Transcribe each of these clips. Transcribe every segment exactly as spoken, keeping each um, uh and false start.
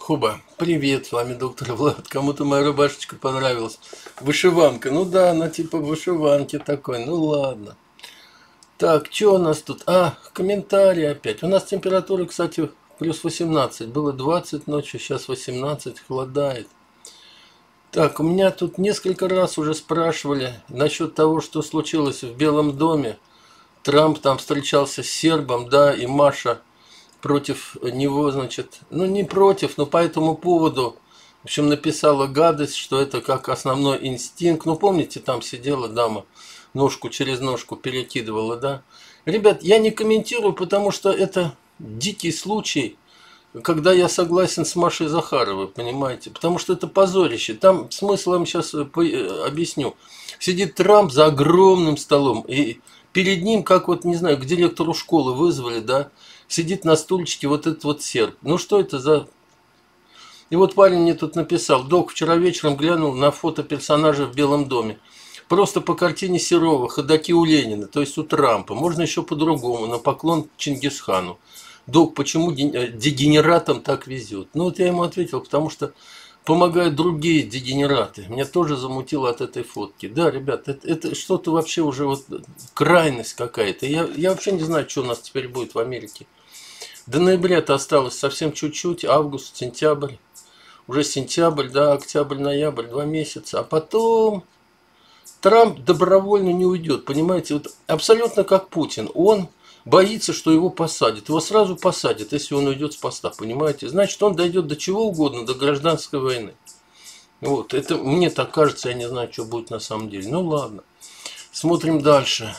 Хуба, привет, с вами доктор Влад. Кому-то моя рубашечка понравилась. Вышиванка, ну да, она типа вышиванки такой, ну ладно. Так, что у нас тут? А, комментарии опять. У нас температура, кстати, плюс восемнадцать. Было двадцать ночью, сейчас восемнадцать, холодает. Так, у меня тут несколько раз уже спрашивали насчет того, что случилось в Белом доме. Трамп там встречался с сербом, да, и Маша против него, значит, ну не против, но по этому поводу, в общем, написала гадость, что это как основной инстинкт. Ну, помните, там сидела дама, ножку через ножку перекидывала, да? Ребят, я не комментирую, потому что это дикий случай, когда я согласен с Машей Захаровой, понимаете? Потому что это позорище. Там смысл я вам сейчас объясню. Сидит Трамп за огромным столом, и перед ним, как вот, не знаю, к директору школы вызвали, да, сидит на стульчике вот этот вот серб. Ну что это за... И вот парень мне тут написал: док, вчера вечером глянул на фото персонажа в Белом доме. Просто по картине Серова, ходаки у Ленина, то есть у Трампа. Можно еще по-другому, на поклон Чингисхану. Док, почему дегенератам так везет? Ну вот я ему ответил, потому что помогают другие дегенераты. Меня тоже замутило от этой фотки. Да, ребят, это, это что-то вообще уже вот крайность какая-то. Я, я вообще не знаю, что у нас теперь будет в Америке. До ноября-то осталось совсем чуть-чуть, август, сентябрь. Уже сентябрь, да, октябрь, ноябрь, два месяца. А потом Трамп добровольно не уйдет, понимаете? Вот абсолютно как Путин. Он боится, что его посадят. Его сразу посадят, если он уйдет с поста, понимаете? Значит, он дойдет до чего угодно, до гражданской войны. Вот, это мне так кажется, я не знаю, что будет на самом деле. Ну ладно, смотрим дальше.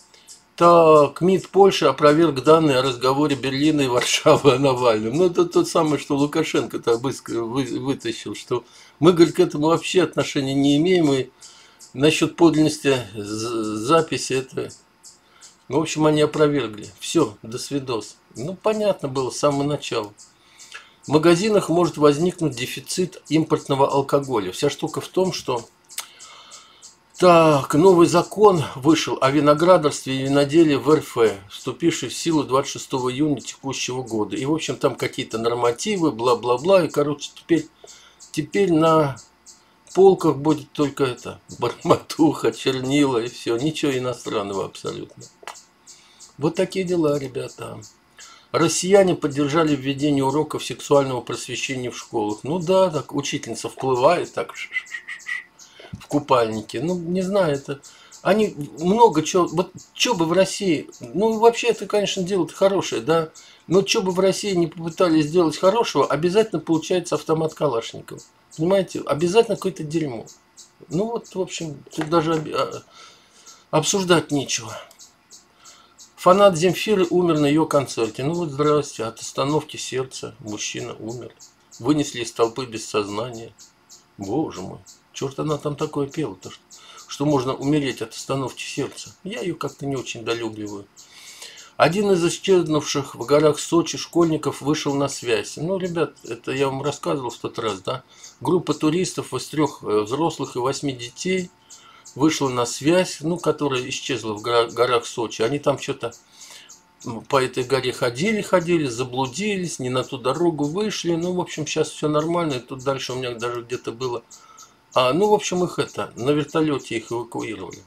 Так, МИД Польши опроверг данные о разговоре Берлина и Варшавы о Навальном. Ну, это тот самый, что Лукашенко-то быстро вытащил, что мы, говорит, к этому вообще отношения не имеем, и насчет подлинности записи это... В общем, они опровергли. Все, до свидос. Ну, понятно было с самого начала. В магазинах может возникнуть дефицит импортного алкоголя. Вся штука в том, что... Так, новый закон вышел о виноградарстве и виноделии в эр эф, вступивший в силу двадцать шестого июня текущего года. И, в общем, там какие-то нормативы, бла-бла-бла. И, короче, теперь, теперь на полках будет только это, барматуха, чернила и все. Ничего иностранного абсолютно. Вот такие дела, ребята. Россияне поддержали введение уроков сексуального просвещения в школах. Ну да, так учительница вплывает, так в купальнике. Ну, не знаю, это... Они много чего... Вот что бы в России... Ну, вообще, это, конечно, дело хорошее, да. Но что бы в России не попытались сделать хорошего, обязательно получается автомат Калашникова. Понимаете? Обязательно какое-то дерьмо. Ну, вот, в общем, тут даже обсуждать нечего. Фанат Земфиры умер на ее концерте. Ну вот здрасте, от остановки сердца мужчина умер. Вынесли из толпы без сознания. Боже мой, черт она там такое пела-то, что, что можно умереть от остановки сердца. Я ее как-то не очень долюбливаю. Один из исчезнувших в горах Сочи школьников вышел на связь. Ну, ребят, это я вам рассказывал в тот раз, да? Группа туристов из трех взрослых и восьми детей вышла на связь, ну, которая исчезла в горах Сочи. Они там что-то по этой горе ходили, ходили, заблудились, не на ту дорогу вышли. Ну, в общем, сейчас все нормально. И тут дальше у меня даже где-то было... А, ну, в общем, их это, на вертолете их эвакуировали.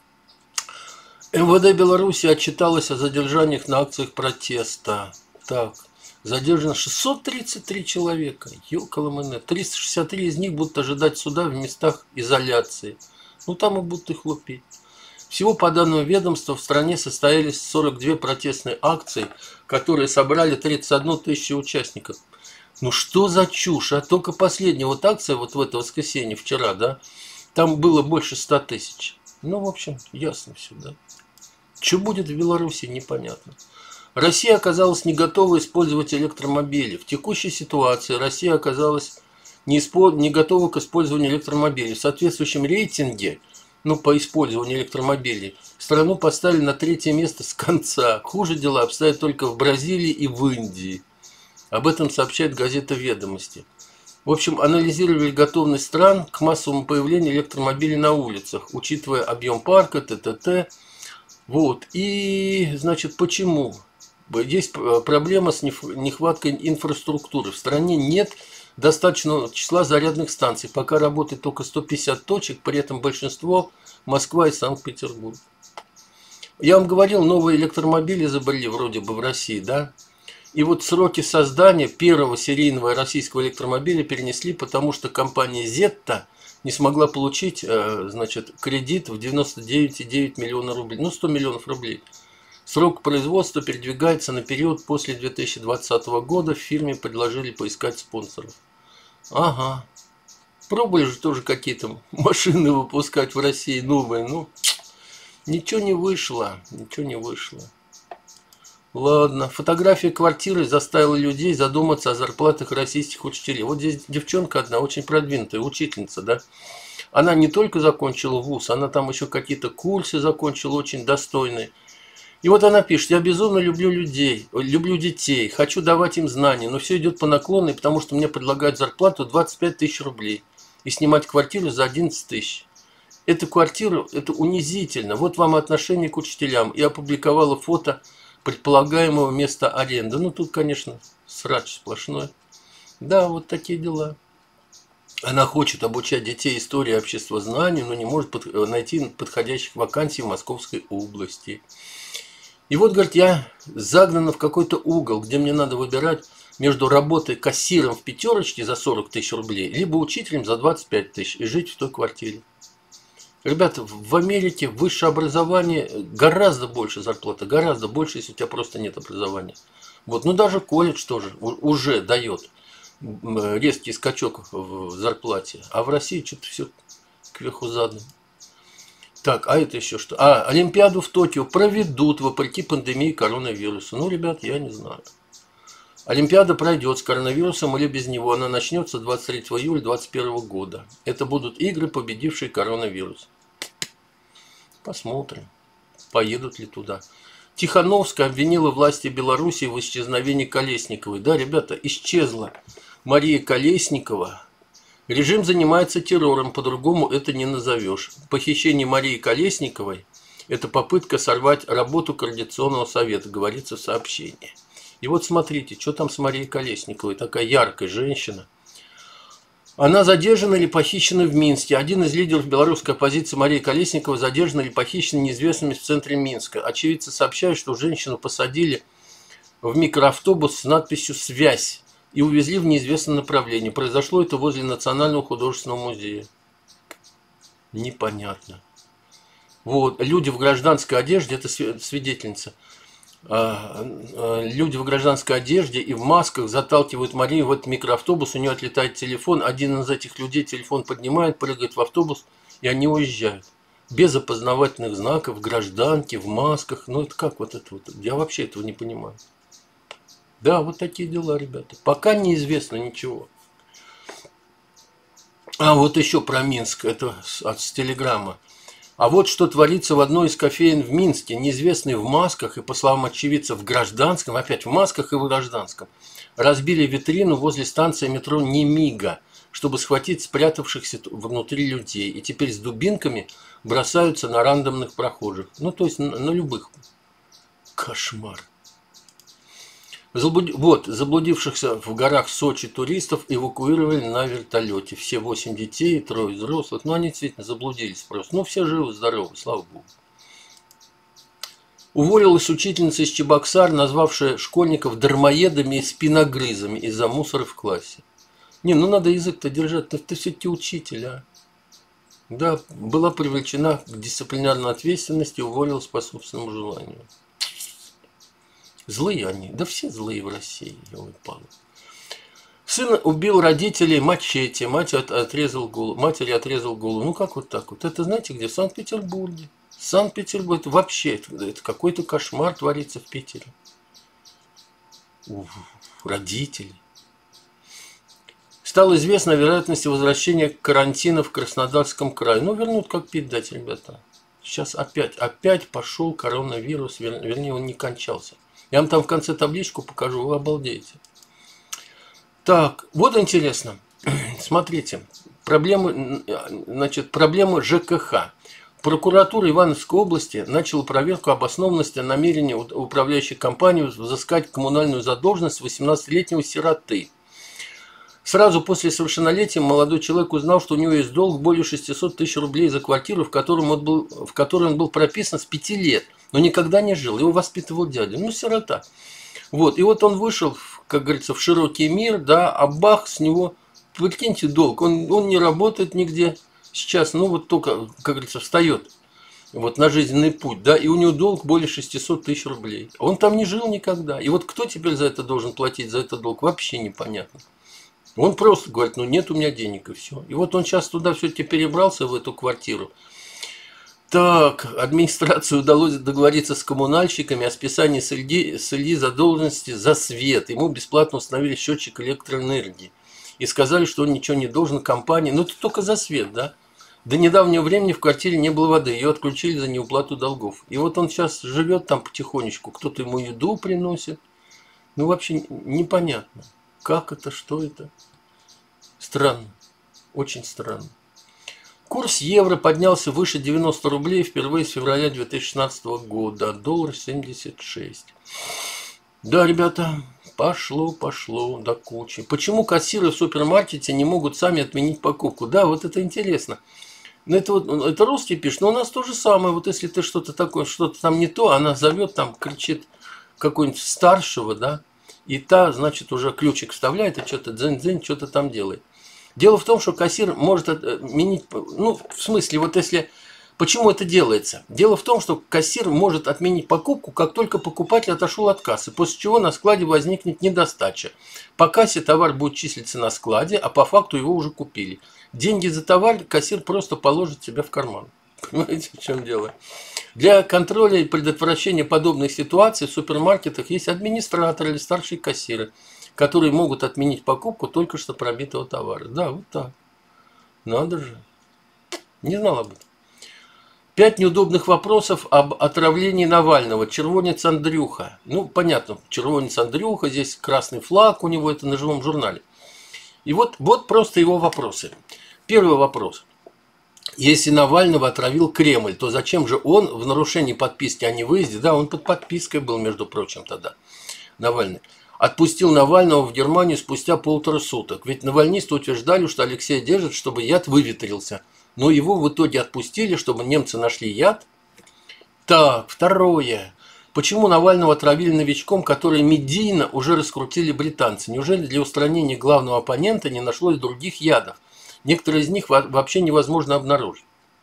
эм вэ дэ Беларуси отчиталось о задержаниях на акциях протеста. Так, задержано шестьсот тридцать три человека. Ёкаламэне. триста шестьдесят три из них будут ожидать суда в местах изоляции. Ну, там и будут их лупить. Всего по данным ведомства в стране состоялись сорок две протестные акции, которые собрали тридцать одну тысячу участников. Ну, что за чушь? А только последняя вот акция, вот в это воскресенье, вчера, да, там было больше ста тысяч. Ну, в общем, ясно все, да. Что будет в Беларуси, непонятно. Россия оказалась не готова использовать электромобили. В текущей ситуации Россия оказалась... Не, испо... не готовы к использованию электромобилей. В соответствующем рейтинге, ну, по использованию электромобилей, страну поставили на третье место с конца. Хуже дела обстоят только в Бразилии и в Индии. Об этом сообщает газета «Ведомости». В общем, анализировали готовность стран к массовому появлению электромобилей на улицах, учитывая объем парка, т.т.т. Вот. И, значит, почему? Есть проблема с нехваткой инфраструктуры. В стране нет достаточного числа зарядных станций. Пока работает только сто пятьдесят точек, при этом большинство Москва и Санкт-Петербург. Я вам говорил, новые электромобили изобрели вроде бы в России, да? И вот сроки создания первого серийного российского электромобиля перенесли, потому что компания Зетта не смогла получить, значит, кредит в девяносто девять целых девять десятых миллиона рублей, ну сто миллионов рублей. Срок производства передвигается на период после две тысячи двадцатого года. В фирме предложили поискать спонсоров. Ага. Пробовали же тоже какие-то машины выпускать в России новые. Ну, ничего не вышло. Ничего не вышло. Ладно. Фотография квартиры заставила людей задуматься о зарплатах российских учителей. Вот здесь девчонка одна, очень продвинутая, учительница, да. Она не только закончила вуз, она там еще какие-то курсы закончила, очень достойные. И вот она пишет: я безумно люблю людей, люблю детей, хочу давать им знания, но все идет по наклонной, потому что мне предлагают зарплату двадцать пять тысяч рублей и снимать квартиру за одиннадцать тысяч. Эту квартиру, это унизительно. Вот вам отношение к учителям. И опубликовала фото предполагаемого места аренды. Ну, тут, конечно, срач сплошной. Да, вот такие дела. Она хочет обучать детей истории обществознанию, но не может под, найти подходящих вакансий в Московской области. И вот, говорит, я загнана в какой-то угол, где мне надо выбирать между работой кассиром в пятерочке за сорок тысяч рублей, либо учителем за двадцать пять тысяч и жить в той квартире. Ребята, в Америке высшее образование гораздо больше зарплата, гораздо больше, если у тебя просто нет образования. Вот, ну даже колледж тоже уже дает резкий скачок в зарплате, а в России что-то все кверху задом. Так, а это еще что? А, Олимпиаду в Токио проведут вопреки пандемии коронавируса. Ну, ребят, я не знаю. Олимпиада пройдет с коронавирусом или без него. Она начнется двадцать третьего июля две тысячи двадцать первого года. Это будут игры, победившие коронавирус. Посмотрим, поедут ли туда. Тихановская обвинила власти Беларуси в исчезновении Колесниковой. Да, ребята, исчезла Мария Колесникова. Режим занимается террором, по-другому это не назовешь. Похищение Марии Колесниковой – это попытка сорвать работу Координационного совета, говорится в сообщении. И вот смотрите, что там с Марией Колесниковой, такая яркая женщина. Она задержана или похищена в Минске. Один из лидеров белорусской оппозиции Мария Колесникова задержана или похищена неизвестными в центре Минска. Очевидцы сообщают, что женщину посадили в микроавтобус с надписью «Связь» и увезли в неизвестном направлении. Произошло это возле Национального художественного музея. Непонятно. Вот, люди в гражданской одежде, это свидетельница. Люди в гражданской одежде и в масках заталкивают Марию в этот микроавтобус, у нее отлетает телефон, один из этих людей телефон поднимает, прыгает в автобус, и они уезжают. Без опознавательных знаков, в гражданке, в масках. Ну это как вот это вот? Я вообще этого не понимаю. Да, вот такие дела, ребята. Пока неизвестно ничего. А вот еще про Минск, это от с телеграмма. А вот что творится в одной из кофеен в Минске. Неизвестные в масках и, по словам очевидцев, в гражданском, опять в масках и в гражданском, разбили витрину возле станции метро Немига, чтобы схватить спрятавшихся внутри людей. И теперь с дубинками бросаются на рандомных прохожих. Ну, то есть на, на любых. Кошмар. Заблуд... Вот, заблудившихся в горах Сочи туристов эвакуировали на вертолете. Все восемь детей, трое взрослых. Ну, они действительно заблудились просто. Ну, все живы, здоровы, слава богу. Уволилась учительница из Чебоксар, назвавшая школьников дармоедами и спиногрызами из-за мусора в классе. Не, ну надо язык-то держать. Ты, ты все-таки учитель, а. Да, была привлечена к дисциплинарной ответственности и уволилась по собственному желанию. Злые они. Да все злые в России. Сын убил родителей мачете. Мать отрезал голову. Матери отрезал голову. Ну как вот так вот? Это знаете где? В Санкт-Петербурге. Санкт-Петербург. Это вообще это, это какой-то кошмар творится в Питере. Уф, родители. Стало известно о вероятности возвращения карантина в Краснодарском крае. Ну вернут как пить дать, ребята. Сейчас опять, опять пошел коронавирус. Вернее, он не кончался. Я вам там в конце табличку покажу, вы обалдеете. Так, вот интересно. Смотрите, проблемы, значит, проблемы ЖКХ. Прокуратура Ивановской области начала проверку обоснованности намерения управляющей компании взыскать коммунальную задолженность восемнадцатилетнего сироты. Сразу после совершеннолетия молодой человек узнал, что у него есть долг более шестисот тысяч рублей за квартиру, в, котором он был, в которой он был прописан с пяти лет, но никогда не жил. Его воспитывал дядя. Ну, сирота. Вот. И вот он вышел, как говорится, в широкий мир, да, а бах, с него, прикиньте, долг. Он, он не работает нигде сейчас, ну, вот только, как говорится, встает вот на жизненный путь, да, и у него долг более шестисот тысяч рублей. Он там не жил никогда. И вот кто теперь за это должен платить, за этот долг, вообще непонятно. Он просто говорит, ну нет у меня денег и все. И вот он сейчас туда все-таки перебрался, в эту квартиру. Так, администрации удалось договориться с коммунальщиками о списании с Ильи, с Ильи задолженности за свет. Ему бесплатно установили счетчик электроэнергии. И сказали, что он ничего не должен компании. Но это только за свет, да? До недавнего времени в квартире не было воды. Ее отключили за неуплату долгов. И вот он сейчас живет там потихонечку. Кто-то ему еду приносит. Ну, вообще непонятно. Как это, что это? Странно. Очень странно. Курс евро поднялся выше девяноста рублей впервые с февраля две тысячи шестнадцатого года. Доллар семьдесят шесть. Да, ребята, пошло, пошло до кучи. Почему кассиры в супермаркете не могут сами отменить покупку? Да, вот это интересно. Это, вот, это русский пишет, но у нас то же самое. Вот если ты что-то такое, что-то там не то, она зовет, там кричит какой-нибудь старшего, да, и та, значит, уже ключик вставляет и что-то дзынь-дзынь, что-то там делает. Дело в том, что кассир может отменить, ну, в смысле, вот если, почему это делается? Дело в том, что кассир может отменить покупку, как только покупатель отошел от кассы, после чего на складе возникнет недостача. По кассе товар будет числиться на складе, а по факту его уже купили. Деньги за товар кассир просто положит себе в карман. Понимаете, в чем дело? Для контроля и предотвращения подобных ситуаций в супермаркетах есть администраторы или старшие кассиры, которые могут отменить покупку только что пробитого товара. Да, вот так. Надо же. Не знал об этом. Пять неудобных вопросов об отравлении Навального. Червонец Андрюха. Ну, понятно, червонец Андрюха, здесь красный флаг у него, это на живом журнале. И вот, вот просто его вопросы. Первый вопрос. Если Навального отравил Кремль, то зачем же он в нарушении подписки о невыезде, да, он под подпиской был, между прочим, тогда, Навальный, отпустил Навального в Германию спустя полутора суток. Ведь навальнисты утверждали, что Алексея держат, чтобы яд выветрился. Но его в итоге отпустили, чтобы немцы нашли яд. Так, второе. Почему Навального отравили новичком, который медийно уже раскрутили британцы? Неужели для устранения главного оппонента не нашлось других ядов? Некоторые из них вообще невозможно обнаружить.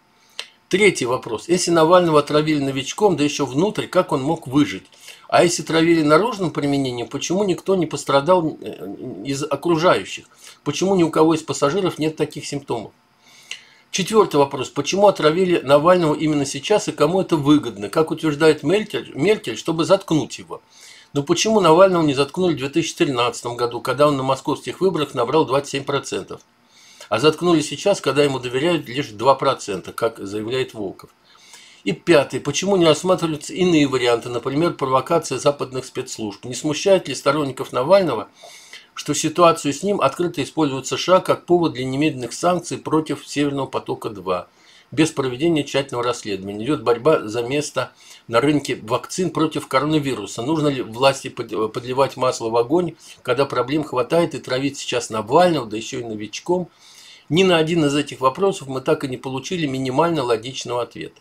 Третий вопрос. Если Навального отравили новичком, да еще внутрь, как он мог выжить? А если травили наружным применением, почему никто не пострадал из окружающих? Почему ни у кого из пассажиров нет таких симптомов? Четвертый вопрос. Почему отравили Навального именно сейчас и кому это выгодно? Как утверждает Меркель, Меркель, чтобы заткнуть его. Но почему Навального не заткнули в две тысячи тринадцатом году, когда он на московских выборах набрал двадцать семь процентов? А заткнули сейчас, когда ему доверяют лишь два процента, как заявляет Волков. И пятый. Почему не рассматриваются иные варианты, например, провокация западных спецслужб? Не смущает ли сторонников Навального, что ситуацию с ним открыто используют США как повод для немедленных санкций против Северного потока-два? Без проведения тщательного расследования. Идет борьба за место на рынке вакцин против коронавируса. Нужно ли власти подливать масло в огонь, когда проблем хватает, и травить сейчас Навального, да еще и новичком? Ни на один из этих вопросов мы так и не получили минимально логичного ответа.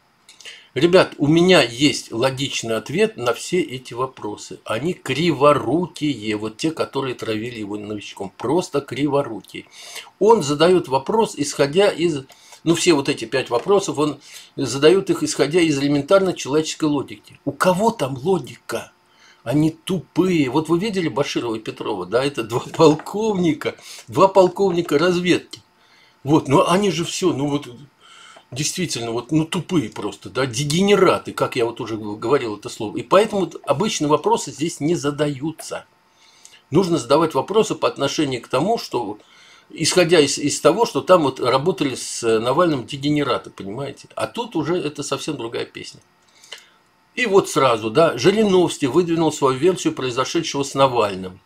Ребят, у меня есть логичный ответ на все эти вопросы. Они криворукие, вот те, которые травили его новичком. Просто криворукие. Он задает вопрос, исходя из... Ну, все вот эти пять вопросов, он задает их, исходя из элементарной человеческой логики. У кого там логика? Они тупые. Вот вы видели Баширова и Петрова, да? Это два полковника, два полковника разведки. Вот, ну они же все, ну вот... Действительно, вот, ну, тупые просто, да, дегенераты, как я вот уже говорил это слово. И поэтому обычные вопросы здесь не задаются. Нужно задавать вопросы по отношению к тому, что, исходя из, из того, что там вот работали с Навальным дегенераты, понимаете. А тут уже это совсем другая песня. И вот сразу, да, Жириновский выдвинул свою версию произошедшего с Навальным.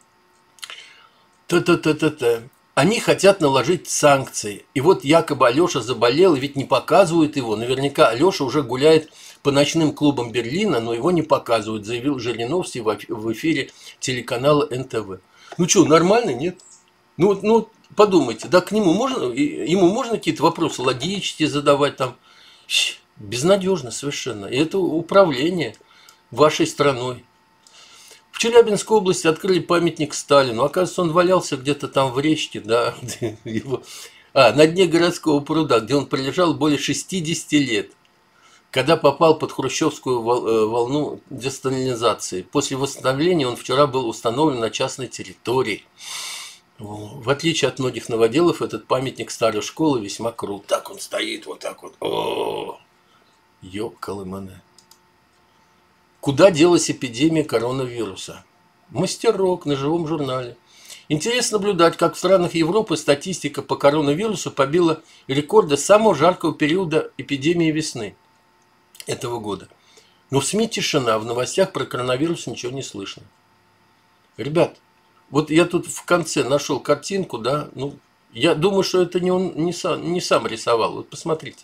Та-та-та-та-та. Они хотят наложить санкции. И вот якобы Алеша заболел, и ведь не показывают его. Наверняка Алеша уже гуляет по ночным клубам Берлина, но его не показывают, заявил Жириновский в эфире телеканала эн тэ вэ. Ну что, нормально, нет? Ну, вот, ну, подумайте, да, к нему можно, ему можно какие-то вопросы логические задавать там. Безнадежно совершенно. И это управление вашей страной. В Челябинской области открыли памятник Сталину. Оказывается, он валялся где-то там в речке, да, его, а, на дне городского пруда, где он пролежал более шестидесяти лет, когда попал под хрущевскую волну десталинизации. После восстановления он вчера был установлен на частной территории. В отличие от многих новоделов, этот памятник старой школы весьма крут. Так он стоит, вот так вот. О, ёкалыманы. Куда делась эпидемия коронавируса? Мастерок на живом журнале. Интересно наблюдать, как в странах Европы статистика по коронавирусу побила рекорды самого жаркого периода эпидемии весны этого года. Но в СМИ тишина, в новостях про коронавирус ничего не слышно. Ребят, вот я тут в конце нашел картинку, да, ну, я думаю, что это не он не сам, не сам рисовал. Вот посмотрите.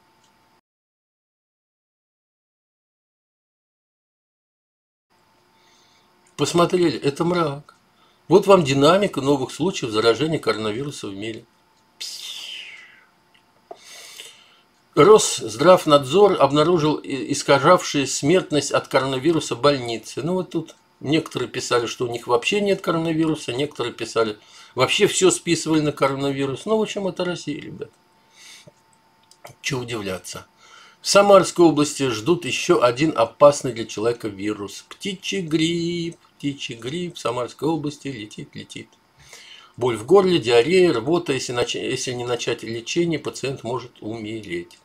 Посмотрели, это мрак. Вот вам динамика новых случаев заражения коронавируса в мире. Росздравнадзор обнаружил искажавшие смертность от коронавируса больницы. Ну вот тут некоторые писали, что у них вообще нет коронавируса, некоторые писали, вообще все списывали на коронавирус. Ну, в общем, это Россия, ребят. Чего удивляться. В Самарской области ждут еще один опасный для человека вирус. Птичий грипп. Птичий грипп в Самарской области летит, летит. Боль в горле, диарея, рвота. Если, нач... Если не начать лечение, пациент может умереть.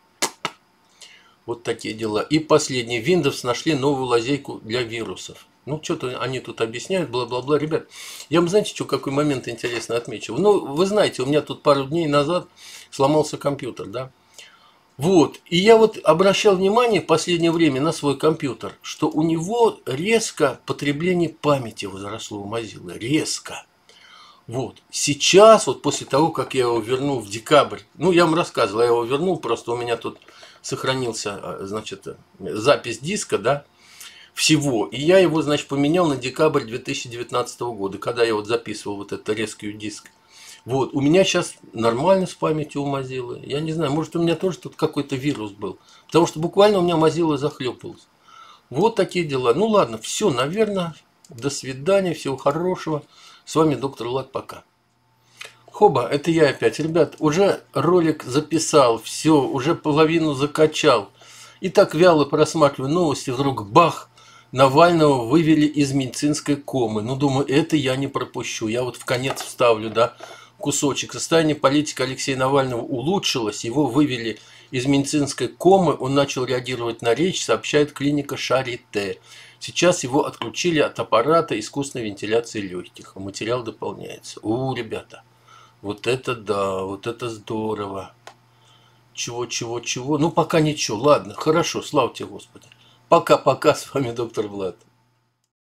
Вот такие дела. И последнее. В Windows нашли новую лазейку для вирусов. Ну, что-то они тут объясняют, бла-бла-бла. Ребят, я вам, знаете, что, какой момент интересно отмечу? Ну, вы знаете, у меня тут пару дней назад сломался компьютер, да? Вот. И я вот обращал внимание в последнее время на свой компьютер, что у него резко потребление памяти возросло у Mozilla. Резко. Вот. Сейчас, вот после того, как я его вернул в декабрь, ну, я вам рассказывал, я его вернул, просто у меня тут сохранился, значит, запись диска, да, всего. И я его, значит, поменял на декабрь две тысячи девятнадцатого года, когда я вот записывал вот этот резкий диск. Вот. У меня сейчас нормально с памятью у Mozilla. Я не знаю, может, у меня тоже тут какой-то вирус был. Потому что буквально у меня Mozilla захлепалась. Вот такие дела. Ну, ладно, все, наверное. До свидания, всего хорошего. С вами доктор Влад, пока. Хоба, это я опять. Ребят, уже ролик записал, все, уже половину закачал. И так вяло просматриваю новости, вдруг бах, Навального вывели из медицинской комы. Ну, думаю, это я не пропущу. Я вот в конец вставлю, да, кусочек. Состояние политика Алексея Навального улучшилось, его вывели из медицинской комы, он начал реагировать на речь, сообщает клиника Шарите. Сейчас его отключили от аппарата искусственной вентиляции легких. Материал дополняется. У, ребята, вот это да, вот это здорово. Чего, чего, чего. Ну, пока ничего. Ладно, хорошо, славьте Господи. Пока-пока, с вами доктор Влад.